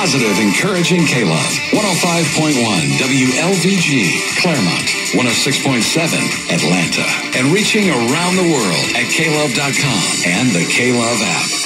Positive, encouraging K-Love. 105.1 WLVG, Claremont. 106.7 Atlanta. And reaching around the world at klove.com and the K-Love app.